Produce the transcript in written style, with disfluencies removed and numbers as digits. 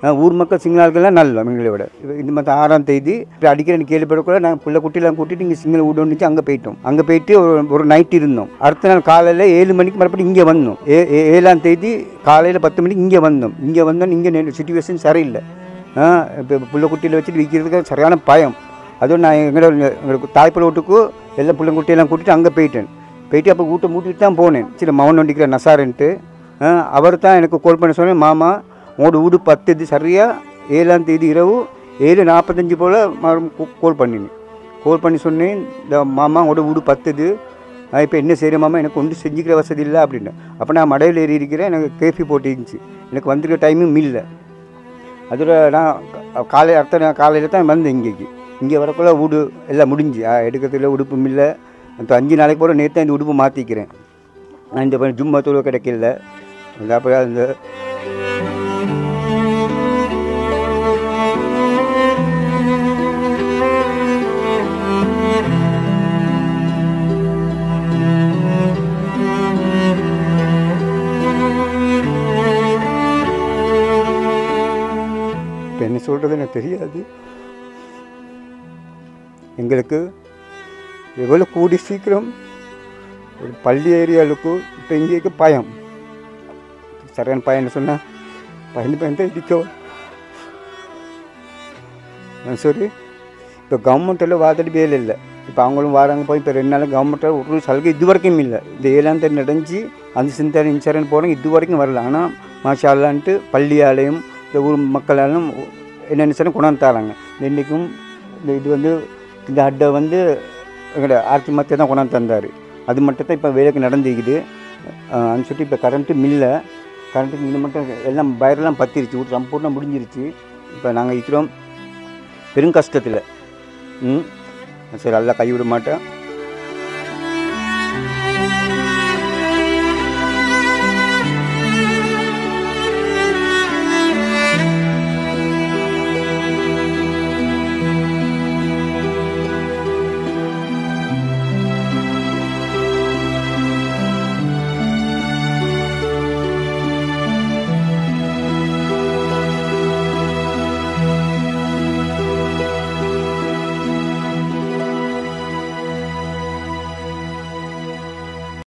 ஊர் மக்கள் சிங்கள ஆட்கள்லாம் நல்ல எங்களை விட. இந்த மாதிரி 6ஆம் தேதி இப்போ அடிக்கிறேன்னு கேள்விப்படக்கூட நாங்கள் பிள்ளை குட்டிலாம் கூட்டிட்டு இங்கே சிங்கள வீடு வந்துச்சு. அங்கே போயிட்டோம். அங்கே போயிட்டு ஒரு நைட் இருந்தோம். அடுத்த நாள் காலையில் 7 மணிக்கு மறுபடியும் இங்கே வந்தோம். 7ஆம் தேதி காலையில் 10 மணிக்கு இங்கே வந்தோம். இங்கே வந்தோம். இங்கே சிச்சுவேஷன் சரியில்லை. இப்போ பிள்ளை குட்டியில் வச்சுட்டு விற்கிறதுக்கு சரியான பயம். அதுவும் நான் எங்களுக்கு தாய்ப்பிள்ளை வீட்டுக்கு எல்லாம் பிள்ளை குட்டியெல்லாம் கூட்டிட்டு அங்கே போயிட்டு அப்போ வீட்டை மூட்டிட்டு தான் போனேன். சரி மவன் வண்டிக்கிற நசாரன்ட்டு அவர் தான் எனக்கு கால் பண்ண சொன்னேன். மாமா உங்களோட வீடு 10 சரியாக 7ஆம் தேதி இரவு 7:45 போல் கால் பண்ணினேன். கால் பண்ணி சொன்னேன், இந்த மாமா உங்களோட வீடு 10 இப்போ என்ன செய்கிற மாமா, எனக்கு ஒன்றும் செஞ்சுக்கிற வசதி இல்லை அப்படின்னு. அப்போ நான் மடையில் ஏறி இருக்கிறேன். எனக்கு கேஃபி போட்டு இருந்துச்சு. எனக்கு வந்திருக்க டைமும் இல்லை. அதில் நான் அடுத்த காலையில் தான் வந்தேன். இங்கே வரக்குள்ள வீடு எல்லாம் முடிஞ்சு எடுக்கிறதுல உடுப்பும் இல்லை. இப்போ 5 நாளைக்கு போல் நேற்று இந்த உடுப்பு மாற்றிக்கிறேன். நான் இந்த ஜும்மா தூள் கிடைக்கல. அப்புறம் அந்த இப்போ என்ன சொல்கிறது எனக்கு தெரியாது. எங்களுக்கு எவ்வளோ கூடி சீக்கிரம் ஒரு பள்ளி ஏரியாவுக்கு இப்போ இங்கேக்கு பயம் சரியான பையன் சொன்னால் பயந்து இருக்கோ சரி. இப்போ கவர்மெண்ட்டில் வாதாடி வேலை இல்லை. இப்போ அவங்களும் வராங்க போய் இப்போ 2 நாள் கவர்மெண்ட்டில் ஒரு சலுகை இது வரைக்கும் இல்லை. இந்த 7ஆம் தேதி நடந்துச்சு. அந்த சிந்தனை இன்சூரன்ஸ் போகிறாங்க. இது வரைக்கும் வரல. ஆனால் மாஷால்லான்ட்டு பள்ளியாலையும் இந்த ஊர் மக்களாலும் என்னென்ன சொன்னால் கொண்டாந்து தராங்க. இன்றைக்கும் இது இந்த அட்டை எங்களோட ஆர்த்தி மத்திய தான் கொண்டாந்து தந்தார். அது மட்டும் தான் இப்போ வேலைக்கு நடந்துக்குது. அது சொல்லிட்டு இப்போ கரண்ட்டும் இல்லை. கரண்ட்டுக்கு இது மட்டும் எல்லாம் பயரெல்லாம் பற்றிருச்சு. வீட்டு சம்பூர்ணம் முடிஞ்சிருச்சு. இப்போ நாங்கள் இருக்கிறோம் பெரும் கஷ்டத்தில். சரி, எல்லாம் கைவிட மாட்டேன்.